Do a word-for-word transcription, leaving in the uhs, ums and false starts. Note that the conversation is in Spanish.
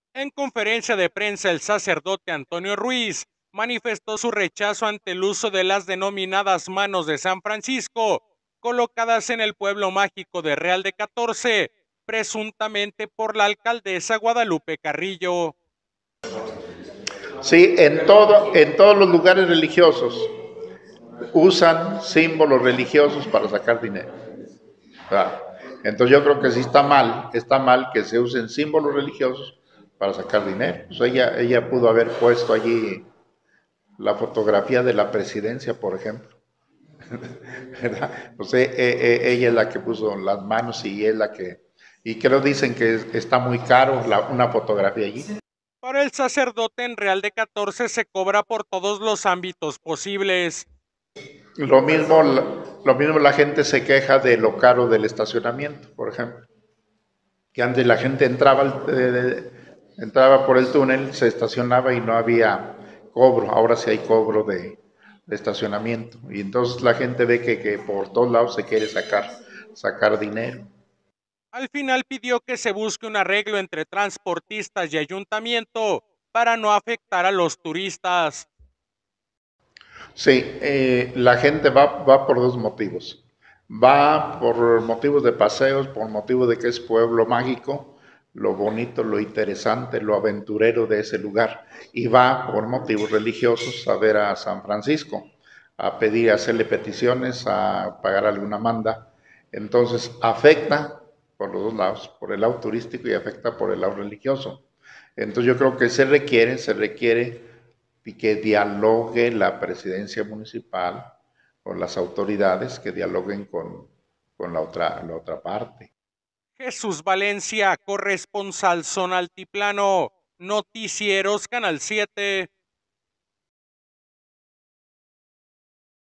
En conferencia de prensa, el sacerdote Antonio Ruiz manifestó su rechazo ante el uso de las denominadas manos de San Francisco, colocadas en el pueblo mágico de Real de catorce, presuntamente por la alcaldesa Guadalupe Carrillo. Sí, en, todo, en todos los lugares religiosos usan símbolos religiosos para sacar dinero. ¿Verdad? Entonces yo creo que sí está mal, está mal que se usen símbolos religiosos para sacar dinero. Pues ella, ella pudo haber puesto allí la fotografía de la presidencia, por ejemplo. ¿Verdad? Pues eh, eh, ella es la que puso las manos y es la que... Y creo dicen que está muy caro la, una fotografía allí. Para el sacerdote, en Real de catorce se cobra por todos los ámbitos posibles. Lo mismo, lo mismo la gente se queja de lo caro del estacionamiento, por ejemplo. Que antes la gente entraba, eh, entraba por el túnel, se estacionaba y no había cobro. Ahora sí hay cobro de, de estacionamiento. Y entonces la gente ve que, que por todos lados se quiere sacar, sacar dinero. Al final pidió que se busque un arreglo entre transportistas y ayuntamiento para no afectar a los turistas. Sí, eh, la gente va, va por dos motivos. Va por motivos de paseos, por motivo de que es pueblo mágico, lo bonito, lo interesante, lo aventurero de ese lugar. Y va por motivos religiosos a ver a San Francisco, a pedir, a hacerle peticiones, a pagar alguna manda. Entonces afecta por los dos lados, por el lado turístico y afecta por el lado religioso. Entonces yo creo que se requiere, se requiere y que dialogue la presidencia municipal con las autoridades, que dialoguen con, con la, otra, la otra parte. Jesús Valencia, corresponsal Zona Altiplano, Noticieros Canal siete.